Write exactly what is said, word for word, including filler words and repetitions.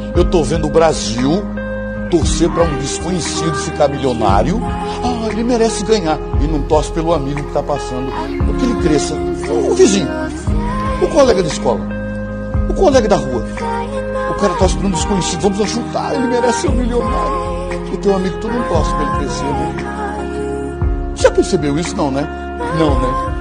Eu tô vendo o Brasil torcer para um desconhecido ficar milionário. Ah, ele merece ganhar. E não torce pelo amigo que tá passando. Para que ele cresça. O vizinho, o colega de escola, o colega da rua. O cara torce para um desconhecido. Vamos ajudar, ele merece ser um milionário. O teu amigo, tu não torce para ele crescer, né? Já percebeu isso? Não, né? Não, né?